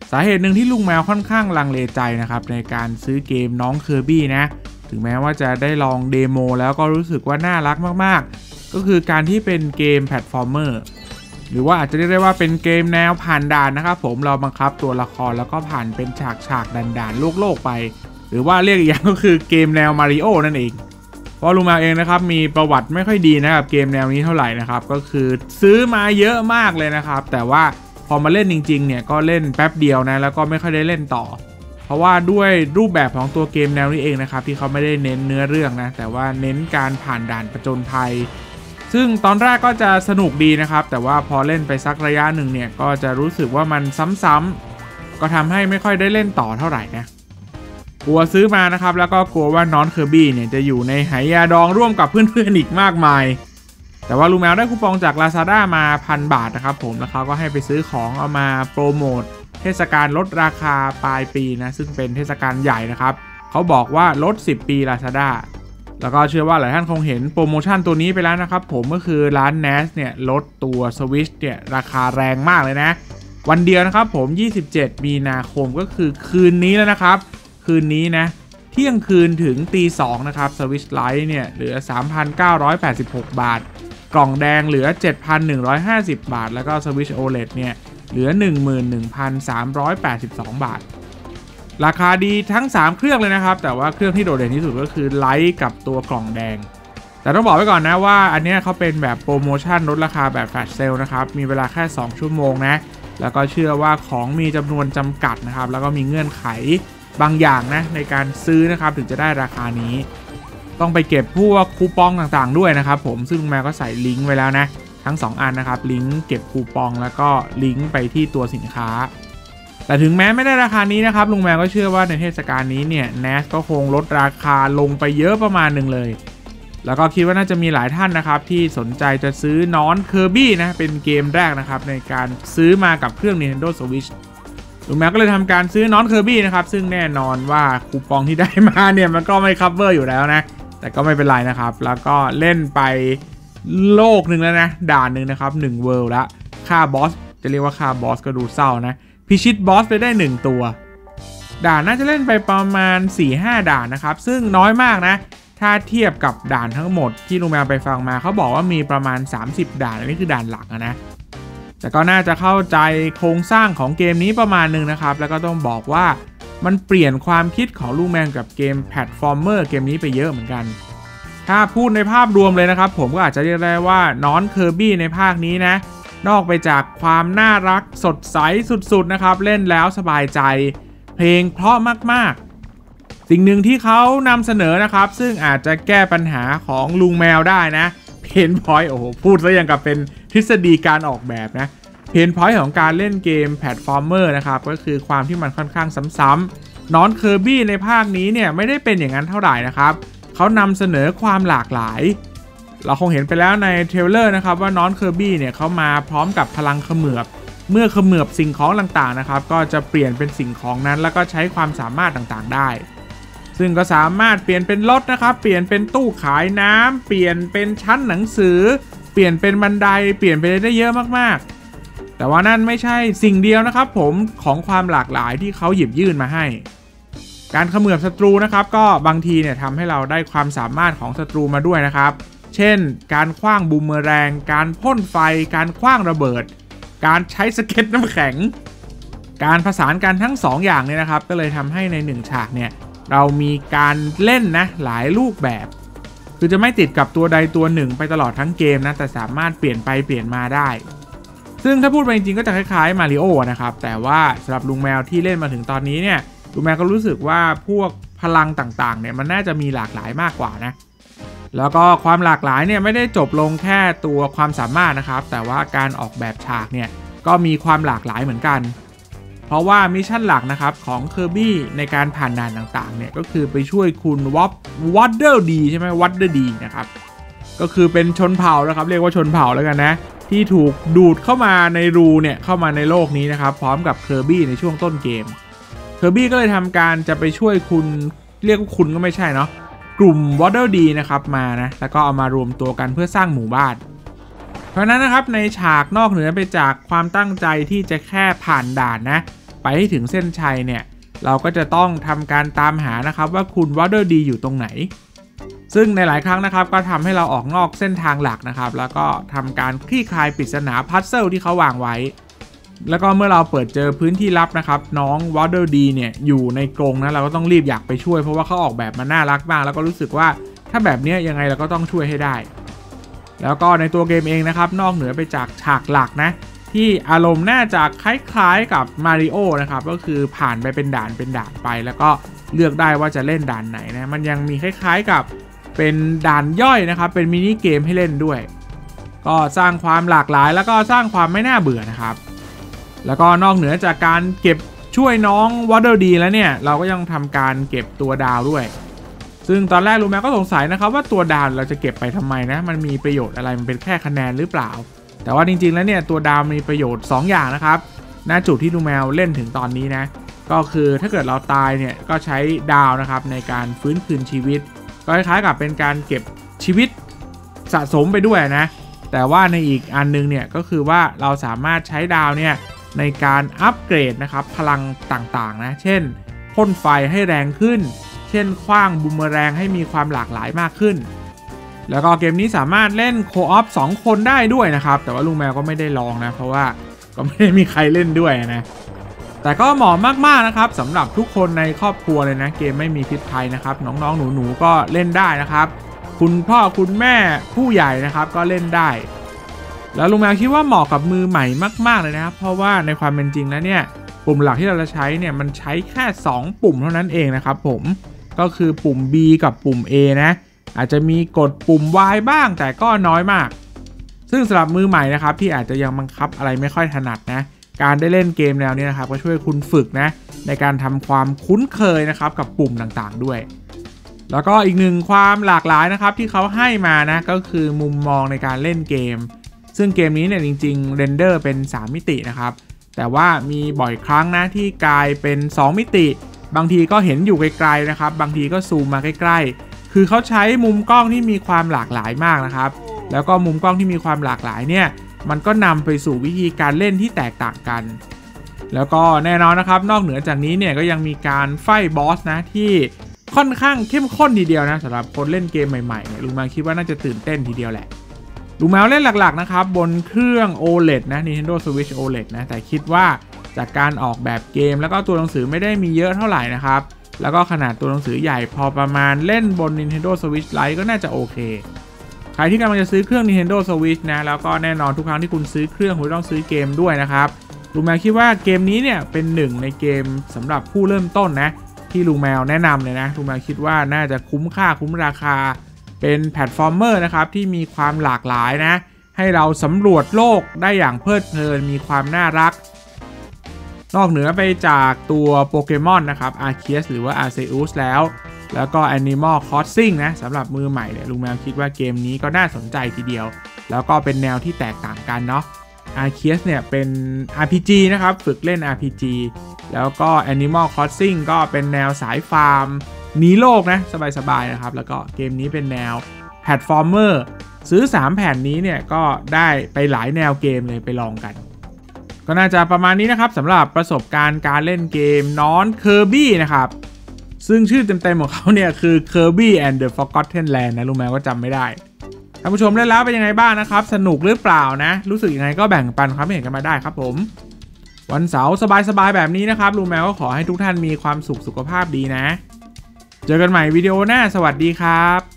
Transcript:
สาเหตุหนึ่งที่ลุงแมวค่อนข้างลังเลใจนะครับในการซื้อเกมน้องเคอร์บี้นะถึงแม้ว่าจะได้ลองเดโมแล้วก็รู้สึกว่าน่ารักมากๆก็คือการที่เป็นเกมแพลตฟอร์มเมอร์หรือว่าอาจจะเรียกได้ว่าเป็นเกมแนวผ่านด่านนะครับผมเราบังคับตัวละครแล้วก็ผ่านเป็นฉากด่านโลกไปหรือว่าเรียกอีกอย่างก็คือเกมแนวมาริโอนั่นเองเพราะลุงแมวเองนะครับมีประวัติไม่ค่อยดีนะครับเกมแนวนี้เท่าไหร่นะครับก็คือซื้อมาเยอะมากเลยนะครับแต่ว่าพอมาเล่นจริงๆเนี่ยก็เล่นแป๊บเดียวนะแล้วก็ไม่ค่อยได้เล่นต่อเพราะว่าด้วยรูปแบบของตัวเกมแนวนี้เองนะครับที่เขาไม่ได้เน้นเนื้อเรื่องนะแต่ว่าเน้นการผ่านด่านผจญภัยซึ่งตอนแรกก็จะสนุกดีนะครับแต่ว่าพอเล่นไปสักระยะหนึ่งเนี่ยก็จะรู้สึกว่ามันซ้ำๆก็ทำให้ไม่ค่อยได้เล่นต่อเท่าไหร่นะกลัวซื้อมานะครับแล้วก็กลัวว่าน้องเคอร์บี้เนี่ยจะอยู่ในไหยาดองร่วมกับเพื่อนๆอีกมากมายแต่ว่าลุงแมวได้คูปองจาก Lazada มา 1,000 บาทนะครับผมแล้วเขาก็ให้ไปซื้อของเอามาโปรโมทเทศกาลลดราคาปลายปีนะซึ่งเป็นเทศกาลใหญ่นะครับเขาบอกว่าลด10 ปี Lazada แล้วก็เชื่อว่าหลายท่านคงเห็นโปรโมชั่นตัวนี้ไปแล้วนะครับผมก็คือร้าน NAS เนี่ยลดตัว Switch เนี่ยราคาแรงมากเลยนะวันเดียวนะครับผม27 มีนาคมก็คือคืนนี้แล้วนะครับคืนนี้นะเที่ยงคืนถึงตี 2นะครับ Switch Lite เนี่ยเหลือ 3,986 บาทกล่องแดงเหลือ 7,150 บาทแล้วก็ Switch OLED เนี่ยเหลือ 11,382 บาทราคาดีทั้ง3เครื่องเลยนะครับแต่ว่าเครื่องที่โดดเด่นที่สุดก็คือไลท์กับตัวกล่องแดงแต่ต้องบอกไว้ก่อนนะว่าอันนี้เขาเป็นแบบโปรโมชั่นลดราคาแบบแฟลชเซลนะครับมีเวลาแค่2ชั่วโมงนะแล้วก็เชื่อว่าของมีจำนวนจำกัดนะครับแล้วก็มีเงื่อนไขบางอย่างนะในการซื้อนะครับถึงจะได้ราคานี้ต้องไปเก็บพวกคูปองต่างๆด้วยนะครับผมซึ่งแม่ก็ใส่ลิงก์ไว้แล้วนะทั้ง2อันนะครับลิงก์เก็บคูปองแล้วก็ลิงก์ไปที่ตัวสินค้าแต่ถึงแม้ไม่ได้ราคานี้นะครับลุงแมวก็เชื่อว่าในเทศกาลนี้เนี่ย NAS ก็คงลดราคาลงไปเยอะประมาณหนึ่งเลยแล้วก็คิดว่าน่าจะมีหลายท่านนะครับที่สนใจจะซื้อน้องเคอร์บี้นะเป็นเกมแรกนะครับในการซื้อมากับเครื่อง Nintendo Switch ลุงแมวก็เลยทำการซื้อน้องเคอร์บี้นะครับซึ่งแน่นอนว่าคูปองที่ได้มาเนี่ยมันก็ไม่คัฟเวอร์อยู่แล้วนะแต่ก็ไม่เป็นไรนะครับแล้วก็เล่นไปโลกหนึ่งแล้วนะด่านหนึ่งนะครับ1เวิลด์ละค่าบอสจะเรียกว่าค่าบอสก็ดูเศร้านะพิชิตบอสไปได้1ตัวด่านน่าจะเล่นไปประมาณ 4-5 ด่านนะครับซึ่งน้อยมากนะถ้าเทียบกับด่านทั้งหมดที่ลุงแมวไปฟังมาเขาบอกว่ามีประมาณ30ด่านอันนี้คือด่านหลักนะแต่ก็น่าจะเข้าใจโครงสร้างของเกมนี้ประมาณนึงนะครับแล้วก็ต้องบอกว่ามันเปลี่ยนความคิดของลุงแมวกับเกมแพลตฟอร์มเมอร์เกมนี้ไปเยอะเหมือนกันถ้าพูดในภาพรวมเลยนะครับผมก็อาจจะเรียกได้ว่าน้องเคอร์บี้ในภาคนี้นะนอกไปจากความน่ารักสดใสสุดๆนะครับเล่นแล้วสบายใจเพลงเพราะมากๆสิ่งหนึ่งที่เขานำเสนอนะครับซึ่งอาจจะแก้ปัญหาของลุงแมวได้นะเพนพอยต์โอ้โหพูดซะอย่างกับเป็นทฤษฎีการออกแบบนะเพนพอยต์ของการเล่นเกมแพลตฟอร์มเมอร์นะครับก็คือความที่มันค่อนข้างซ้ำๆน้องเคอร์บี้ในภาคนี้เนี่ยไม่ได้เป็นอย่างนั้นเท่าไหร่นะครับเขานำเสนอความหลากหลายเราคงเห็นไปแล้วในเทรลเลอร์นะครับว่าน้องเคอร์บี้เนี่ยเขามาพร้อมกับพลังเขมือบเมื่อเขมือบสิ่งของต่างๆนะครับก็จะเปลี่ยนเป็นสิ่งของนั้นแล้วก็ใช้ความสามารถต่างๆได้ซึ่งก็สามารถเปลี่ยนเป็นรถนะครับเปลี่ยนเป็นตู้ขายน้ำเปลี่ยนเป็นชั้นหนังสือเปลี่ยนเป็นบันไดเปลี่ยนไปได้เยอะมากๆแต่ว่านั่นไม่ใช่สิ่งเดียวนะครับผมของความหลากหลายที่เขาหยิบยื่นมาให้การเขมือบศัตรูนะครับก็บางทีเนี่ยทำให้เราได้ความสามารถของศัตรูมาด้วยนะครับเช่นการขว้างบูมเมอแรงการพ่นไฟการขว้างระเบิดการใช้สเก็ตน้ำแข็งการผสานกันทั้ง2 อย่างเนี่ยนะครับก็เลยทำให้ใน1ฉากเนี่ยเรามีการเล่นนะหลายรูปแบบคือจะไม่ติดกับตัวใดตัวหนึ่งไปตลอดทั้งเกมนะแต่สามารถเปลี่ยนไปเปลี่ยนมาได้ซึ่งถ้าพูดไปจริงๆก็จะคล้ายๆมาริโอนะครับแต่ว่าสำหรับลุงแมวที่เล่นมาถึงตอนนี้เนี่ยลุงแมวก็รู้สึกว่าพวกพลังต่างๆเนี่ยมันน่าจะมีหลากหลายมากกว่านะแล้วก็ความหลากหลายเนี่ยไม่ได้จบลงแค่ตัวความสามารถนะครับแต่ว่าการออกแบบฉากเนี่ยก็มีความหลากหลายเหมือนกันเพราะว่ามิชชั่นหลักนะครับของเคอร์บี้ในการผ่านด่านต่างๆเนี่ยก็คือไปช่วยคุณวัดเดอร์ดีใช่ไหมวัดเดอร์ดีนะครับก็คือเป็นชนเผ่านะครับเรียกว่าชนเผ่าแล้วกันนะที่ถูกดูดเข้ามาในรูเนี่ยเข้ามาในโลกนี้นะครับพร้อมกับเคอร์บี้ในช่วงต้นเกมเคอร์บี้ก็เลยทำการจะไปช่วยคุณเรียกว่าคุณก็ไม่ใช่เนาะกลุ่มวัดเดอร์ดีนะครับมานะแล้วก็เอามารวมตัวกันเพื่อสร้างหมู่บ้านเพราะนั้นนะครับในฉากนอกเหนือไปจากความตั้งใจที่จะแค่ผ่านด่านนะไปไปให้ถึงเส้นชัยเนี่ยเราก็จะต้องทำการตามหานะครับว่าคุณวอเตอร์ดีอยู่ตรงไหนซึ่งในหลายครั้งนะครับก็ทำให้เราออกนอกเส้นทางหลักนะครับแล้วก็ทำการคลี่คลายปริศนาพัซเซิลที่เขาวางไว้แล้วก็เมื่อเราเปิดเจอพื้นที่ลับนะครับน้องวอเตอร์ดีเนี่ยอยู่ในกรงนะเราก็ต้องรีบอยากไปช่วยเพราะว่าเขาออกแบบมาน่ารักมากแล้วก็รู้สึกว่าถ้าแบบนี้ยังไงเราก็ต้องช่วยให้ได้แล้วก็ในตัวเกมเองนะครับนอกเหนือไปจากฉากหลักนะที่อารมณ์น่าจะคล้ายๆกับมาริโอนะครับก็คือผ่านไปเป็นด่านไปแล้วก็เลือกได้ว่าจะเล่นด่านไหนนะมันยังมีคล้ายๆกับเป็นด่านย่อยนะครับเป็นมินิเกมให้เล่นด้วยก็สร้างความหลากหลายแล้วก็สร้างความไม่น่าเบื่อนะครับแล้วก็นอกเหนือจากการเก็บช่วยน้องวอเตอร์ดีแล้วเนี่ยเราก็ยังทำการเก็บตัวดาวด้วยซึ่งตอนแรกลุงแมวก็สงสัยนะครับว่าตัวดาวเราจะเก็บไปทำไมนะมันมีประโยชน์อะไรมันเป็นแค่คะแนนหรือเปล่าแต่ว่าจริงๆแล้วเนี่ยตัวดาวมีประโยชน์2อย่างนะครับณจุดที่ลุงแมวเล่นถึงตอนนี้นะก็คือถ้าเกิดเราตายเนี่ยก็ใช้ดาวนะครับในการฟื้นคืนชีวิตก็คล้ายๆกับเป็นการเก็บชีวิตสะสมไปด้วยนะแต่ว่าในอีกอันนึงเนี่ยก็คือว่าเราสามารถใช้ดาวเนี่ยในการอัปเกรดนะครับพลังต่างๆนะเช่นพ่นไฟให้แรงขึ้นเช่นขว้างบูมเมอแรงให้มีความหลากหลายมากขึ้นแล้วก็เกมนี้สามารถเล่นโคออฟ2คนได้ด้วยนะครับแต่ว่าลุงแมวก็ไม่ได้ลองนะเพราะว่าก็ไม่ได้มีใครเล่นด้วยนะแต่ก็เหมาะมากๆนะครับสำหรับทุกคนในครอบครัวเลยนะเกมไม่มีพิษภัยนะครับน้องๆหนูๆก็เล่นได้นะครับคุณพ่อคุณแม่ผู้ใหญ่นะครับก็เล่นได้แล้วลุงแมวคิดว่าเหมาะกับมือใหม่มากๆเลยนะครับเพราะว่าในความเป็นจริงแล้วเนี่ยปุ่มหลักที่เราจะใช้เนี่ยมันใช้แค่2ปุ่มเท่านั้นเองนะครับผมก็คือปุ่ม B กับปุ่ม A นะอาจจะมีกดปุ่ม Y บ้างแต่ก็น้อยมากซึ่งสำหรับมือใหม่นะครับที่อาจจะยังบังคับอะไรไม่ค่อยถนัดนะการได้เล่นเกมแนวนี้นะครับก็ช่วยคุณฝึกนะในการทำความคุ้นเคยนะครับกับปุ่มต่างๆด้วยแล้วก็อีกหนึ่งความหลากหลายนะครับที่เขาให้มานะก็คือมุมมองในการเล่นเกมซึ่งเกมนี้เนี่ยจริงๆเรนเดอร์เป็น3มิตินะครับแต่ว่ามีบ่อยครั้งนะที่กลายเป็น2มิติบางทีก็เห็นอยู่ไกลๆนะครับบางทีก็ซูมมาใกล้ๆคือเขาใช้มุมกล้องที่มีความหลากหลายมากนะครับแล้วก็มุมกล้องที่มีความหลากหลายเนี่ยมันก็นำไปสู่วิธีการเล่นที่แตกต่างกันแล้วก็แน่นอนนะครับนอกเหนือจากนี้เนี่ยก็ยังมีการไฟบอสนะที่ค่อนข้างเข้มข้นทีเดียวนะสำหรับคนเล่นเกมใหม่ๆเนี่ยลุงแมวคิดว่าน่าจะตื่นเต้นทีเดียวแหละลุงแมวเล่นหลักๆนะครับบนเครื่อง OLED นะ Nintendo Switch OLED นะแต่คิดว่าจากการออกแบบเกมแล้วก็ตัวหนังสือไม่ได้มีเยอะเท่าไหร่นะครับแล้วก็ขนาดตัวหนังสือใหญ่พอประมาณเล่นบน Nintendo Switch Lite ก็น่าจะโอเคใครที่กำลังจะซื้อเครื่อง Nintendo Switch นะแล้วก็แน่นอนทุกครั้งที่คุณซื้อเครื่องคุณต้องซื้อเกมด้วยนะครับลุงแมวคิดว่าเกมนี้เนี่ยเป็นหนึ่งในเกมสำหรับผู้เริ่มต้นนะที่ลุงแมวแนะนำเลยนะลุงแมวคิดว่าน่าจะคุ้มค่าคุ้มราคาเป็นแพลตฟอร์มเมอร์นะครับที่มีความหลากหลายนะให้เราสำรวจโลกได้อย่างเพลิดเพลินมีความน่ารักนอกเหนือไปจากตัวโปเกมอนนะครับ Arceus หรือว่า Arceus แล้วก็ Animal Crossing นะสำหรับมือใหม่เนี่ยลุงแมวคิดว่าเกมนี้ก็น่าสนใจทีเดียวแล้วก็เป็นแนวที่แตกต่างกันเนาะ Arceus เนี่ยเป็น RPG นะครับฝึกเล่น RPG แล้วก็ Animal Crossing ก็เป็นแนวสายฟาร์มหนีโลกนะสบายๆนะครับแล้วก็เกมนี้เป็นแนวแพลตฟอร์มเมอร์ซื้อ3แผ่นนี้เนี่ยก็ได้ไปหลายแนวเกมเลยไปลองกันก็น่าจะประมาณนี้นะครับสำหรับประสบการณ์การเล่นเกมน้อน Kirby นะครับซึ่งชื่อเต็มๆของเขาเนี่ยคือ Kirby and the Forgotten Land นะลุงแมวก็จำไม่ได้ท่านผู้ชมเล่นแล้วเป็นยังไงบ้างนะครับสนุกหรือเปล่านะรู้สึกยังไงก็แบ่งปันความเห็นกันมาได้ครับผมวันเสาร์สบายๆแบบนี้นะครับลุงแมวก็ขอให้ทุกท่านมีความสุขสุขภาพดีนะเจอกันใหม่วิดีโอหน้าสวัสดีครับ